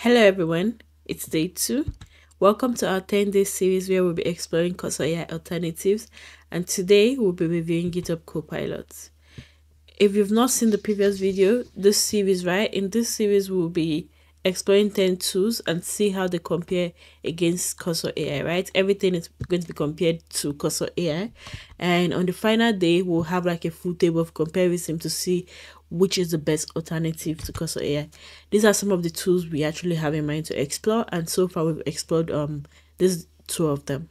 Hello everyone, it's day 2. Welcome to our 10-day series where we'll be exploring Cursor AI alternatives, and today we'll be reviewing GitHub Copilot. If you've not seen the previous video, in this series we'll be exploring 10 tools and see how they compare against Cursor AI, right? Everything is going to be compared to Cursor AI, and on the final day we'll have like a full table of comparison to see which is the best alternative to Cursor AI. These are some of the tools we actually have in mind to explore, and so far we've explored these 2 of them.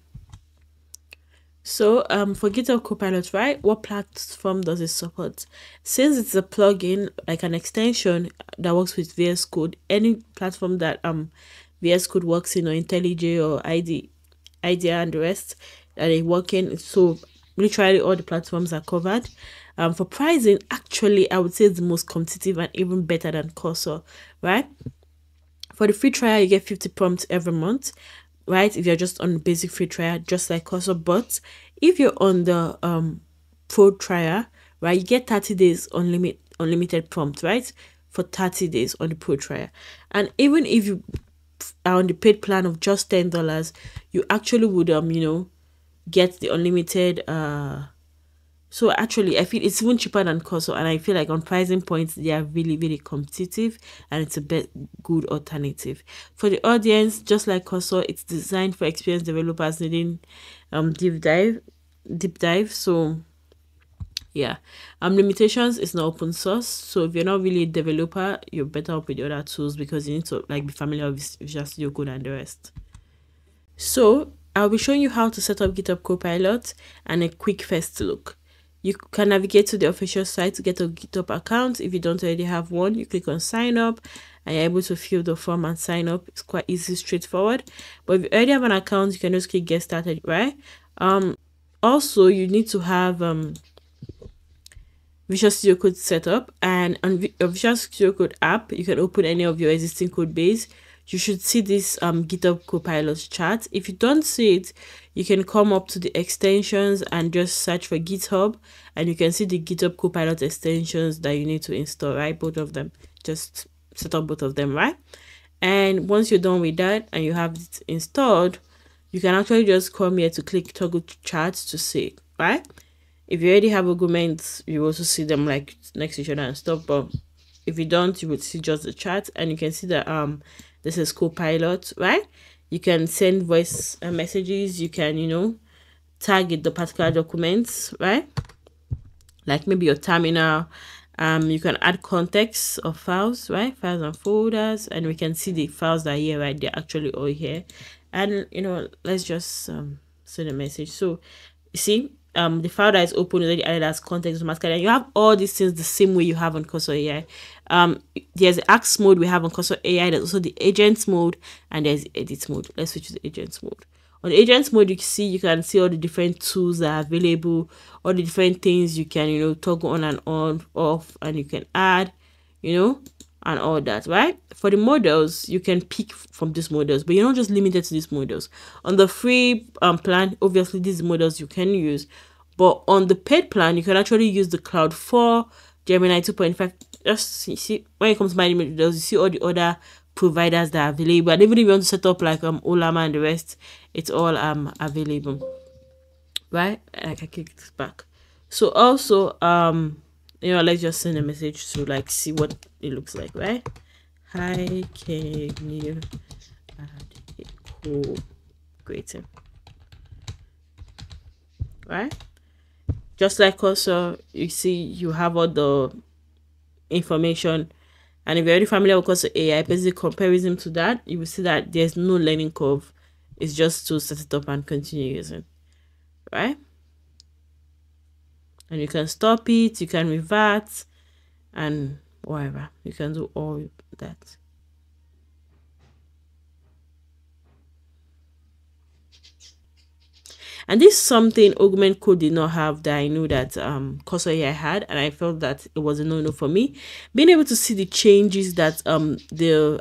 So for GitHub Copilot, right, what platform does it support? Since it's a plugin, like an extension that works with VS Code, any platform that VS Code works in, or IntelliJ or IDEA and the rest that they work in, so literally all the platforms are covered. For pricing, actually I would say it's the most competitive and even better than Cursor, right? For the free trial, you get 50 prompts every month, right? If you're just on the basic free trial, just like Cursor. But if you're on the pro trial, right, you get 30 days unlimited prompt, right? For 30 days on the pro trial. And even if you are on the paid plan of just $10, you actually would get the unlimited so actually I feel it's even cheaper than Cursor, and I feel like on pricing points they are really competitive, and it's a good alternative for the audience. Just like Cursor, it's designed for experienced developers needing deep dive. So yeah, limitations is not open source, so if you're not really a developer, you're better off with the other tools because you need to like be familiar with Visual Studio Code and the rest. So I'll be showing you how to set up GitHub Copilot and a quick first look. You can navigate to the official site to get a GitHub account. If you don't already have one, you click on sign up and you're able to fill the form and sign up. It's quite easy, straightforward. But if you already have an account, you can just click get started, right? Also you need to have Visual Studio Code set up, and on Visual Studio Code app you can open any of your existing code base. You should see this GitHub Copilot chart. If you don't see it, you can come up to the extensions and just search for GitHub, and you can see the GitHub Copilot extensions that you need to install, right? Both of them. Just set up both of them, right? And once you're done with that and you have it installed, you can actually just come here to click toggle charts to see it, right? If you already have Augment, you also see them like next to each other and stuff, but if you don't, you would see just the chart, and you can see that this is Copilot, right? You can send voice messages. You can, target the particular documents, right? Like maybe your terminal. You can add context of files, right? Files and folders, and we can see the files that are here, right? They're actually all here. And, let's just send a message. So, you see, the file that is open is already added as context automatically, and you have all these things the same way you have on Cursor AI. There's the Ask mode we have on Cursor AI. There's also the Agents mode, and there's Edit mode. Let's switch to the Agents mode. On the Agents mode, you can see all the different tools that are available, all the different things you can toggle on and off, and you can add, and all that, right? For the models, you can pick from these models, but you're not just limited to these models. On the free plan, obviously these models you can use, but on the paid plan, you can actually use the Cloud 4, Gemini 2.5. Just see when it comes to my models, you see all the other providers that are available, and even if you want to set up like Ollama and the rest, it's all available, right? Like I clicked back. So also let's just send a message to like see what it looks like, right? Hi, can you add a cool greeting, right? Just like also you see you have all the information, and if you're already familiar with Cursor AI, basically comparison to that, you will see that there's no learning curve. It's just to set it up and continue using, right? And you can stop it, you can revert, and whatever. You can do all that. And this is something Augment Code did not have that I knew that Cursor AI had, and I felt that it was a no-no for me. Being able to see the changes that the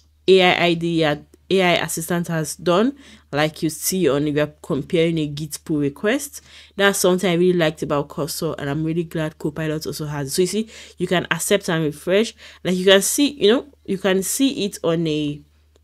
AI assistant has done, like you see on if you're comparing a Git pull request, that's something I really liked about Cursor, and I'm really glad Copilot also has it. So you see, you can accept and refresh. Like you can see, you can see it on a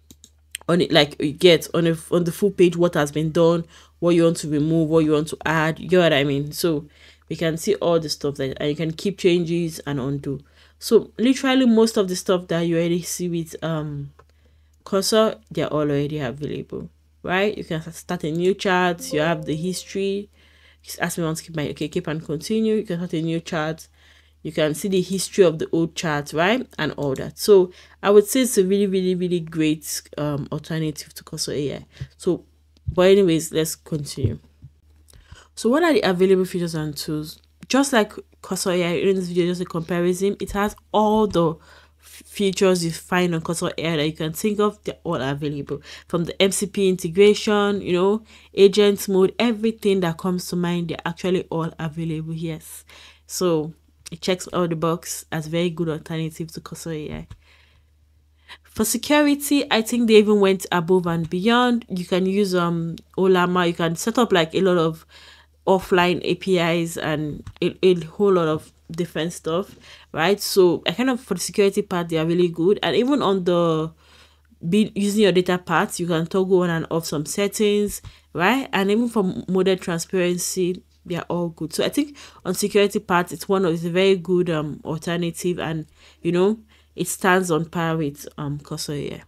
on it, like you get on the full page what has been done, what you want to remove, what you want to add, you know what I mean. So we can see all the stuff that, and you can keep changes and undo. So literally most of the stuff that you already see with cursor, they're all already available, right? You can start a new chart, you have the history. Just ask me once, keep my okay, keep and continue. You can start a new chart, you can see the history of the old chart, right, and all that. So I would say it's a really really really great alternative to cursor AI. So but anyways, let's continue. So what are the available features and tools? Just like cursor AI, in this video just a comparison, it has all the features you find on cursor AI that you can think of. They're all available, from the MCP integration, you know, agent mode, everything that comes to mind, they're actually all available. Yes, so it checks all the box as very good alternative to cursor AI. For security, I think they even went above and beyond. You can use Ollama. You can set up like a lot of offline APIs and a whole lot of different stuff, right? So I kind of, for the security part, they are really good. And even on the using your data part, you can toggle on and off some settings, right? And even for model transparency, they are all good. So I think on security part, it's a very good alternative, and you know, it stands on par with cursor AI.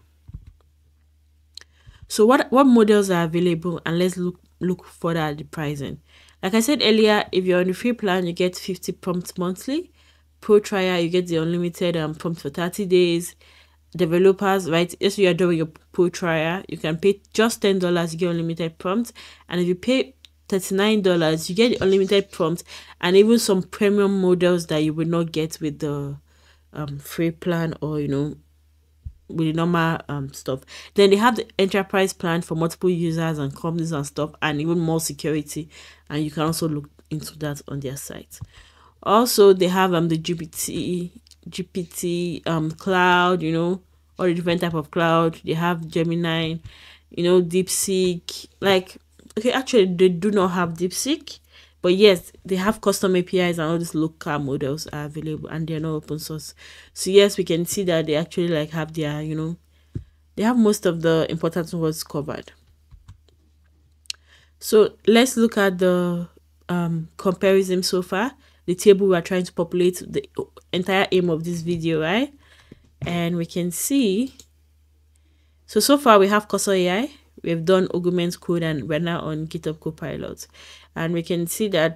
So what models are available, and let's look further at the pricing. Like I said earlier, if you're on the free plan, you get 50 prompts monthly. Pro trial, you get the unlimited prompt for 30 days. Developers, right? If you're doing your pro trial, you can pay just $10, you get unlimited prompts. And if you pay $39, you get the unlimited prompts and even some premium models that you would not get with the free plan, or you know, with the normal stuff. Then they have the enterprise plan for multiple users and companies and stuff, and even more security, and you can also look into that on their site. Also they have the GPT cloud, you know, all the different type of cloud. They have Gemini, you know, DeepSeek. Like, okay, actually they do not have DeepSeek, but yes, they have custom APIs, and all these local models are available, and they're not open source. So yes, we can see that they actually like have their, you know, they have most of the important words covered. So let's look at the comparison so far, the table we are trying to populate, the entire aim of this video, right? And we can see, so far we have cursor AI, we've done Augment code, and we're now on GitHub Copilot, and we can see that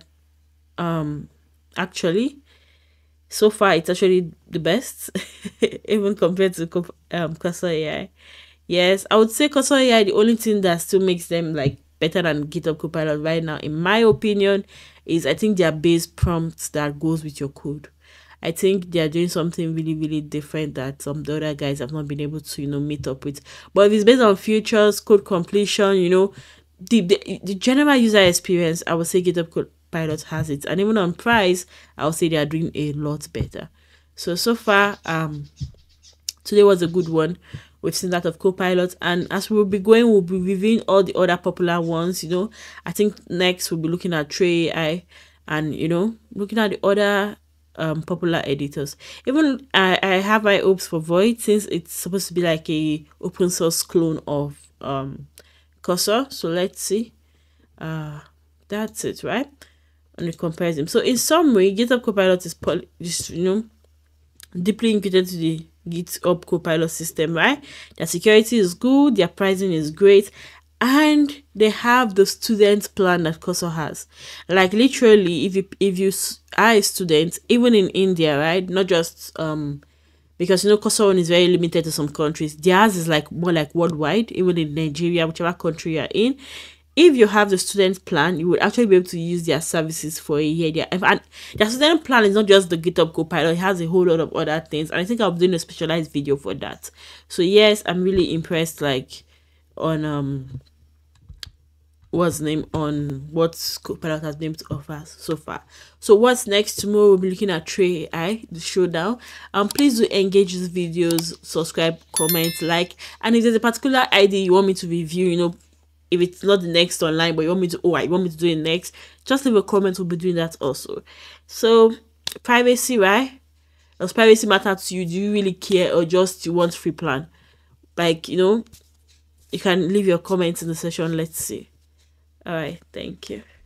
actually so far it's actually the best even compared to cursor AI. Yes, I would say cursor AI, the only thing that still makes them like better than GitHub Copilot right now, in my opinion, is I think their base prompts that goes with your code. I think they are doing something really, really different that some of the other guys have not been able to, you know, meet up with. But if it's based on features, code completion, you know, the general user experience, I would say GitHub Copilot has it. And even on price, I would say they are doing a lot better. So far, today was a good one. We've seen that of Copilot, and as we'll be going, we'll be reviewing all the other popular ones. You know, I think next we'll be looking at Tray AI, and you know, looking at the other popular editors. Even I have high hopes for Void, since it's supposed to be like a open source clone of Cursor. So let's see. That's it, right? And it compares them. So in summary, GitHub Copilot is just, you know, deeply integrated to the GitHub Copilot system, right? Their security is good, their pricing is great, and they have the student plan that Cursor has. Like literally, if you are a student, even in India, right? Not just because you know Cursor one is very limited to some countries. Theirs is like more like worldwide, even in Nigeria, whichever country you're in. If you have the student plan, you would actually be able to use their services for a year. And their student plan is not just the GitHub Copilot, it has a whole lot of other things. And I think I'll be doing a specialized video for that. So yes, I'm really impressed, like, on what's name on what Copilot has been able to offer so far. So what's next? Tomorrow we'll be looking at Tray AI, the showdown. Please do engage these videos, subscribe, comment, like, and if there's a particular ID you want me to review, you know, if it's not the next online, but you want me to do it next, just leave a comment. We'll be doing that also. So privacy, right? Does privacy matter to you? Do you really care, or just you want free plan? Like, you know, You can leave your comments in the section. Let's see. All right, thank you.